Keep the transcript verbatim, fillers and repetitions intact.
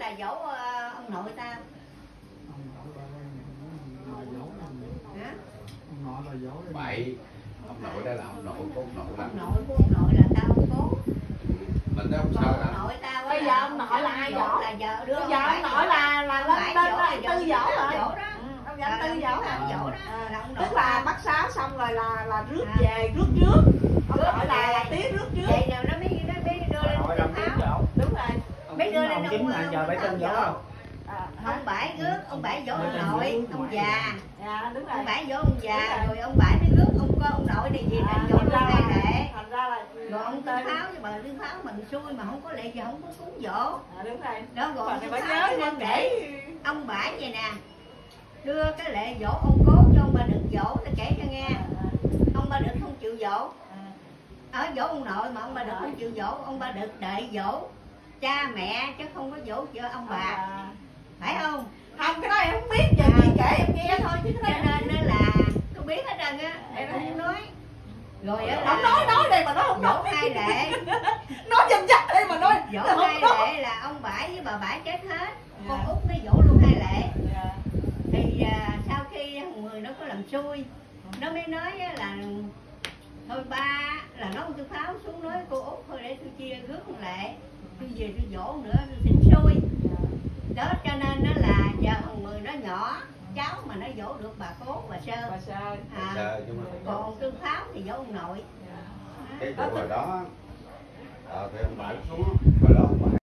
là dỗ uh, ông nội tao. Ông nội ba là dỗ hả? Ông nội là dỗ vậy ông nội đó là ông nội của ông nội là ông nội của ông nội là tao không cố. Mình đó không sao ông hả? nội tao bây giờ ông nội là ai dỗ? Là giờ đưa bây giờ ông nội là là lên tên là tư dỗ rồi. Dỗ đó. Ông dẫn tư dỗ hả? Dỗ đó. Tức là bắt sáo xong rồi là là rước về rước trước. Ông nội là là tía rước trước. Vậy giờ nó mới nó mới đưa lên nội làm tiếng dỗ. Đúng rồi. Mấy đưa lên ông chính là giờ bảy tên dỗ không? À, ông Bảy rước, ông Bảy dỗ ông nội, ông già. Dạ đúng rồi. Ông Bảy dỗ ông già rồi ông Bảy mới rước ông con ông nội này gì là dỗ luôn hai lệ. Thành ra là rồi ông Tư Pháo với bà Tư Pháo mình xui mà không có lệ gì không có cúng dỗ. À, đúng rồi. Đó rồi Còn Tư phải Pháo nhớ nên để để ông Bảy vậy nè. Đưa cái lệ dỗ ông cố cho ông Ba Đực dỗ, tôi kể cho nghe. Ông Ba Đực không chịu dỗ. Ở dỗ ông nội mà ông Ba Đực không chịu dỗ, ông Ba Đực đợi dỗ cha mẹ chứ không có dỗ cho ông bà. Phải không? Không, cái đó em không biết, giờ chị kể em nghe thôi chứ cho nên nó là tôi biết hết trơn á, em không nói. Rồi á không nói nói đây mà nó không dỗ nói hai lệ. nói dần dần đây mà nói Dỗ hai lệ là ông Bảy với bà Bảy chết hết, con Út nó dỗ luôn hai lệ. Thì à, sau khi thằng Mười nó có làm xui, nó mới nói là thôi ba là nó tôi Pháo xuống nói cô Út thôi để tôi chia rước một lệ, tôi về tôi dỗ nữa tôi xỉn xui. Đó cho nên nó là giờ thằng Mười nó nhỏ cháu mà nó dỗ được bà Cố bà Sơ, bà Sơ. À, Sơ, nhưng mà còn ông Tư Pháo thì dỗ ông nội. cái vụ hồi đó ờ thì ông Bảy xuống